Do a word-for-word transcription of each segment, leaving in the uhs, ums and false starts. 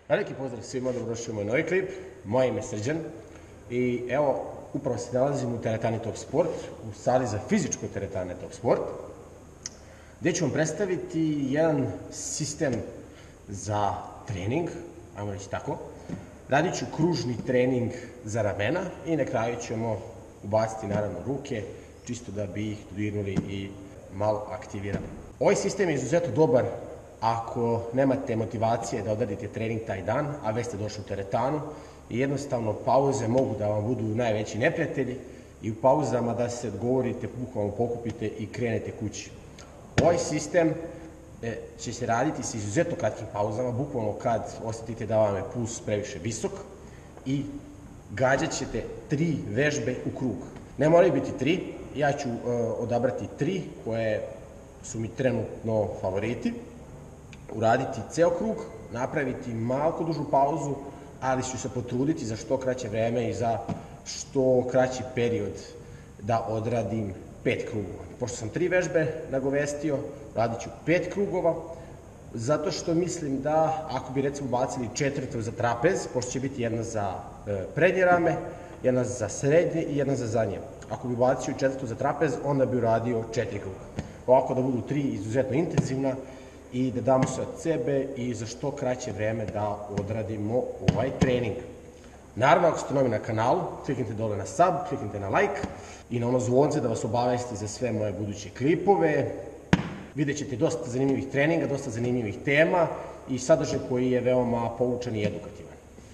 Veliki pozdrav svima, dobrodošli u moj novi klip. Moje ime je Srđan i evo, upravo se nalazim u teretani Top Sport, u sali za fizičko teretane Top Sport, gdje ću vam predstaviti jedan sistem za trening, ajmo reći tako. Radit ću kružni trening za ramena i na kraju ćemo ubaciti naravno ruke, čisto da bi ih dodirnuli i malo aktivirali. Ovaj sistem je izuzetno dobar ako nemate motivacije da odradite trening taj dan, a već ste došli u teretanu, i jednostavno pauze mogu da vam budu najveći neprijatelji i u pauzama da se odgovorite, bukvalno pokupite i krenete kući. Ovaj sistem će se raditi sa izuzetno kratkim pauzama, bukvalno kad osjetite da vam je puls previše visok, i gađat ćete tri vežbe u krug. Ne moraju biti tri, ja ću odabrati tri koje su mi trenutno favoriti. Uraditi ceo krug, napraviti malko dužu pauzu, ali ću se potruditi za što kraće vreme i za što kraći period da odradim pet krugova. Pošto sam tri vežbe nagovestio, radit ću pet krugova, zato što mislim da ako bi recimo bacili četvrtu za trapez, pošto će biti jedna za prednje rame, jedna za srednje i jedna za zadnje. Ako bi bacio četvrtu za trapez, onda bi uradio četiri kruga. Ovako da budu tri izuzetno intenzivna i da damo sve od sebe i za što kraće vreme da odradimo ovaj trening. Naravno, ako ste novi na kanalu, kliknite dole na sub, kliknite na like i na ono zvonce da vas obavesti za sve moje buduće klipove. Vidjet ćete dosta zanimljivih treninga, dosta zanimljivih tema i sadržaj koji je veoma poučan i edukativan.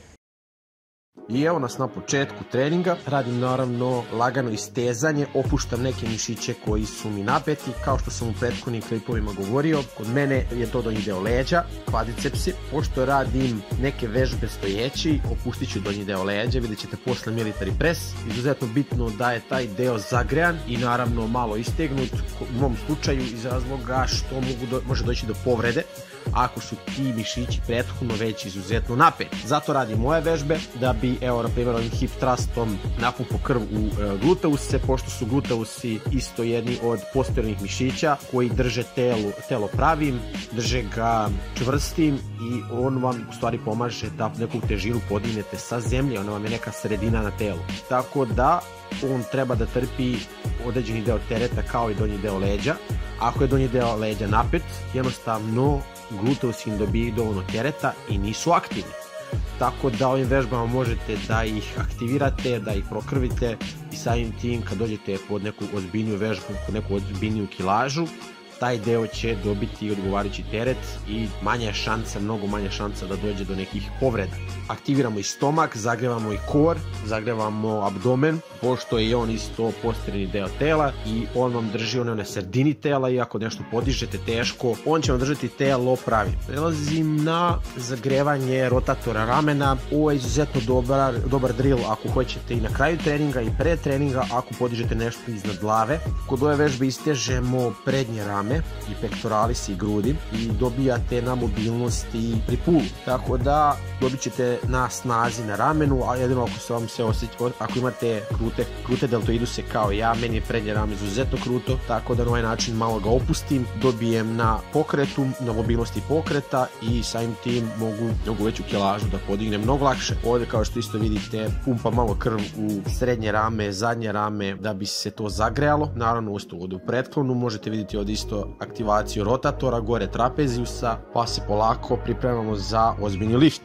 I evo nas na početku treninga, radim naravno lagano istezanje, opuštam neke mišiće koji su mi napeti, kao što sam u prethodnim klipovima govorio. Kod mene je to donji deo leđa, kvadricepsi, pošto radim neke vežbe stojeći, opustit ću donji deo leđa, vidjet ćete posle military press. Izuzetno bitno da je taj deo zagrejan i naravno malo istegnut, u mom slučaju iz razloga što mogu, može doći do povrede ako su ti mišići prethodno već izuzetno napeti. Zato radim moje vežbe da bi, evo na primjer, ovim hip thrustom napumpao krv u gluteuse, pošto su gluteusi isto jedni od posteriornih mišića koji drže telo, telo pravim, drže ga čvrstim i on vam u stvari pomaže da neku težinu podignete sa zemlje, ona vam je neka sredina na telu. Tako da on treba da trpi određeni deo tereta kao i donji deo leđa. Ako je donji deo leđa napet, jednostavno gluteusi im dobiju dovoljno tereta i nisu aktivni. Tako da ovim vežbama možete da ih aktivirate, da ih prokrvite i samim tim kad dođete pod neku ozbiljniju vežbu, pod neku ozbiljniju kilažu, taj deo će dobiti odgovarajući teret i manja je šansa, mnogo manja šansa da dođe do nekih povreda. Aktiviramo i stomak, zagrevamo i kor, zagrevamo abdomen, pošto je on isto posteriorni deo tela i on vam drži one na sredini tela i ako nešto podižete teško, on će vam držati telo pravi. Prelazim na zagrevanje rotatora ramena. Ovo je izuzetno dobar, dobar drill ako hoćete i na kraju treninga i pre treninga ako podižete nešto iznad glave. Kod ove vežbe istežemo prednje rame i pectoralis i grudi i dobijate na mobilnosti pri pulu. Tako da dobit ćete na snazi na ramenu, a jedino ako se vam se osjeća, ako imate krute, krute deltoiduse kao ja, meni je prednje rame izuzetno kruto, tako da na ovaj način malo ga opustim, dobijem na pokretu, na mobilnosti pokreta i samim tim mogu mnogo veću kilažu da podignem mnogo lakše. Ovdje kao što isto vidite pumpa malo krv u srednje rame, zadnje rame da bi se to zagrejalo. Naravno usto ovdje u pretklonu možete vidjeti ovdje isto aktivaciju rotatora, gore trapezijusa, pa se polako pripremamo za ozbiljni lift.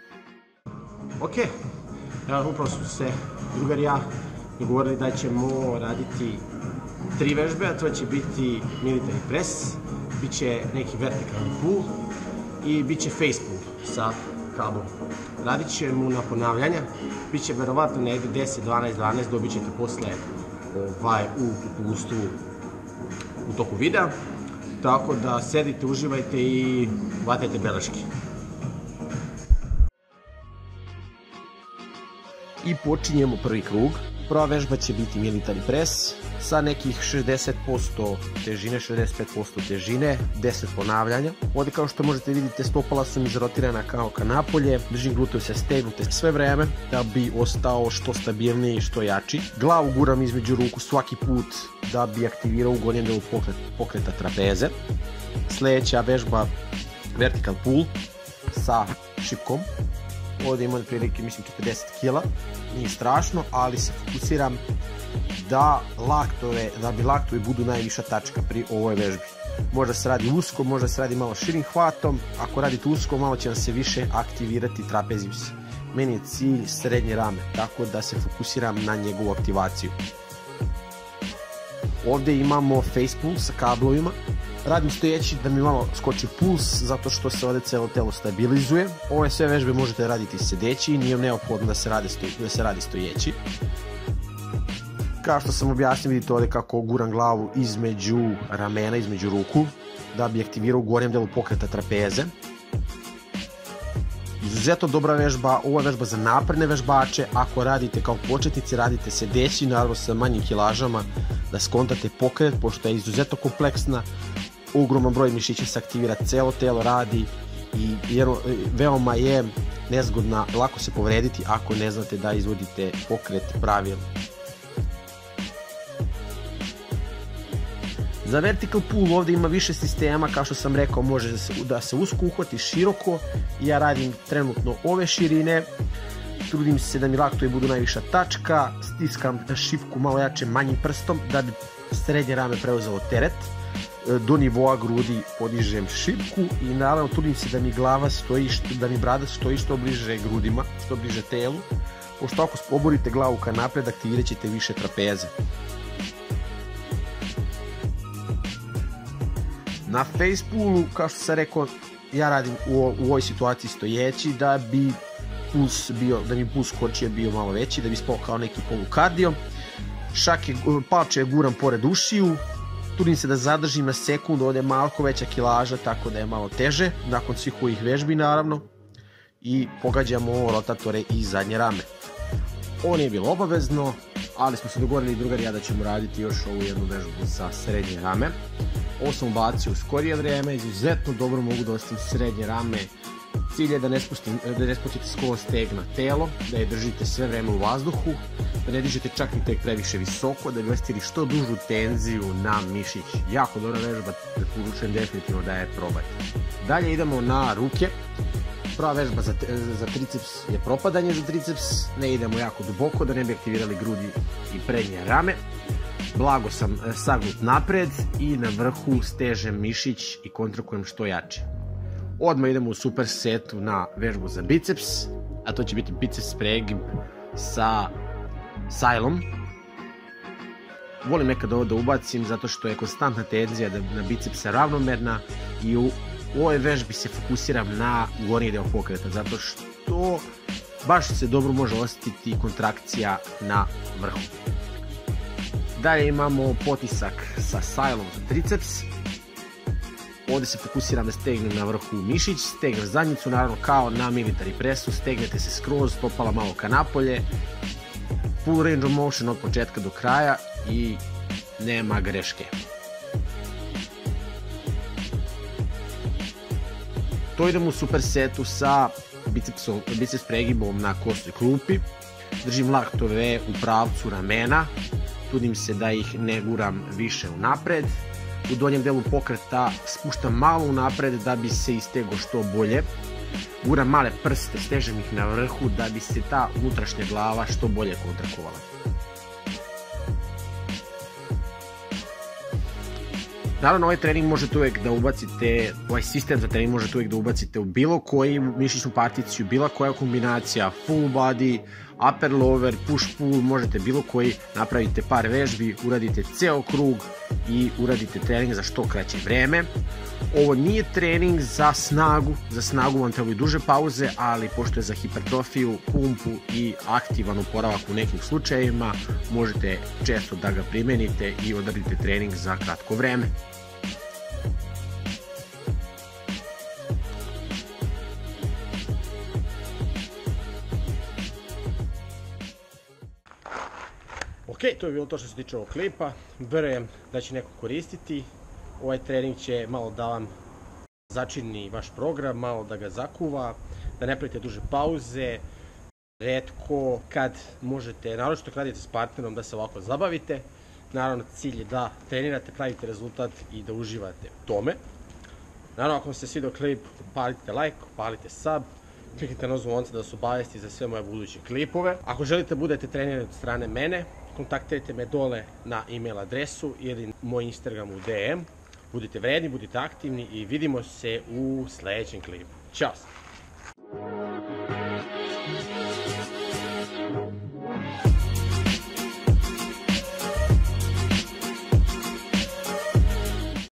Ok, evo upravo su se drugar i ja dogovorili da ćemo raditi tri vežbe, a to će biti military press, bit će neki vertikalni pull i bit će face pull sa kablom. Radit ćemo na ponavljanja, bit će verovatno negdje deset, dvanaest, dvanaest, dobit ćete posle u uputstvu u toku videa, tako da sedite, uživajte i vatajte beleške. I počinjemo prvi krug. Prva vežba će biti military press sa nekih šezdeset posto težine, šezdeset pet posto težine, deset ponavljanja. Ovdje kao što možete vidjeti stopala su mi izrotirana kao ka napolje, držim gluteuse stegnute sve vreme da bi ostao što stabilniji i što jači. Glavu guram između ruku svaki put da bi aktivirao gornji deo pokreta trapeze. Sljedeća vežba vertical pull sa šipkom. Ovdje imam prilike, mislim, četrdeset kila, nije strašno, ali se fokusiram da laktove, da bi laktovi budu najviša tačka pri ovoj vežbi. Možda se radi usko, možda se radi malo širim hvatom, ako radite usko, malo će vam se više aktivirati trapezius. Meni je cilj srednje rame, tako da se fokusiram na njegovu aktivaciju. Ovdje imamo face pull sa kablovima. Radim stojeći da mi malo skoči puls, zato što se ovdje celo telo stabilizuje. Ove sve vežbe možete raditi sedeći, nije neophodno da se radi, stoj, da se radi stojeći. Kao što sam objasnio, vidite ovdje kako guram glavu između ramena, između ruku, da bi aktivirao u gornjem delu pokreta trapeze. Izuzetno dobra vežba, ovo je vežba za napredne vežbače. Ako radite kao početnici, radite sedeći, naravno sa manjim kilažama, da skontate pokret, pošto je izuzetno kompleksna. Ogroman broj mišića se aktivira, celo telo radi i veoma je nezgodna, lako se povrediti ako ne znate da izvodite pokret pravilno. Za vertical pull ovdje ima više sistema, kao što sam rekao, može da se usko uhvati, široko. Ja radim trenutno ove širine, trudim se da mi laktovi budu najviša tačka, stiskam šipku malo jače manjim prstom da bi srednje rame preuzelo teret. Do nivoa grudi podižem šipku i naravno trudim se da mi glava stoji, da mi brada stoji što bliže grudima, što bliže telu, pošto ako oborite glavu ka napred, aktivirat ćete više trapeze. Na face pullu, kao što sam rekao, ja radim u, u ovoj situaciji stojeći da bi puls bio, da mi puls kočije bio malo veći, da bi spao kao neki polukardio. Šake, palče guram pored ušiju, trudim se da zadržim na sekundu, ovdje je malko veća kilaža, tako da je malo teže, nakon svih ovih vežbi naravno, i pogađamo ovo rotatore i zadnje rame. Ovo nije bilo obavezno, ali smo se dogovorili drugari ja da ćemo raditi još ovu jednu vežbu sa srednje rame. Ovo sam ubacio u skorije vrijeme, izuzetno dobro mogu da ostavim srednje rame. Cilj je da ne, spustim, da ne spustite skroz stegna telo, da je držite sve vreme u vazduhu, da ne dižete čak ni tek previše visoko, da bi ostili što dužu tenziju na mišić. Jako dobra vežba, preporučujem definitivno da je probajte. Dalje idemo na ruke. Prva vežba za, za triceps je propadanje za triceps, ne idemo jako duboko da ne bi aktivirali grudi i prednje rame. Blago sam sagnut napred i na vrhu stežem mišić i kontrakujem što jače. Odmah idemo u super setu na vežbu za biceps, a to će biti biceps pregib sa sajlom. Volim nekad ovo da ubacim zato što je konstantna tenzija na bicepsa ravnomerna i u U ovoj vežbi se fokusiram na gornji deo pokreta, zato što baš se dobro može osjetiti kontrakcija na vrhu. Dalje imamo potisak sa sajlom za triceps. Ovdje se fokusiram da stegnem na vrhu mišić, stegnem zadnjicu, naravno kao na military pressu, stegnete se skroz, stopala malo ka napolje, full range of motion od početka do kraja i nema greške. To idemo u super setu sa bicepsom, biceps pregibom na kosnoj klupi. Držim laktove u pravcu ramena, trudim se da ih ne guram više unapred. U donjem delu pokreta spuštam malo unapred da bi se istegao što bolje. Guram male prste, stežem ih na vrhu da bi se ta unutrašnja glava što bolje kontrakovala. Naravno, ovaj trening možete uvijek da ubacite, ovaj sistem za trening možete uvijek da ubacite u bilo koju mišićnu particiju, bilo koja kombinacija, full body, upper lower, push pull, možete bilo koji, napravite par vežbi, uradite ceo krug i uradite trening za što kraće vreme. Ovo nije trening za snagu, za snagu vam trebaju duže pauze, ali pošto je za hipertrofiju, pumpu i aktivan oporavak u nekim slučajevima, možete često da ga primenite i odradite trening za kratko vreme. Ok, to je bilo to što se tiče ovog klipa. Verujem da će neko koristiti. Ovaj trening će malo da vam začini vaš program, malo da ga zakuva, da ne pravite duže pauze, retko kad možete, naročito kad radite s partnerom, da se ovako zabavite. Naravno, cilj je da trenirate, pravite rezultat i da uživate u tome. Naravno, ako vam se svidio klip, palite like, palite sub kliknite na zvonce da se obavesti za sve moje buduće klipove. Ako želite budete trenirani od strane mene, kontaktirajte me dole na e-mail adresu ili moj Instagram u D M. Budite vredni, budite aktivni i vidimo se u sledećem klipu. Ćao!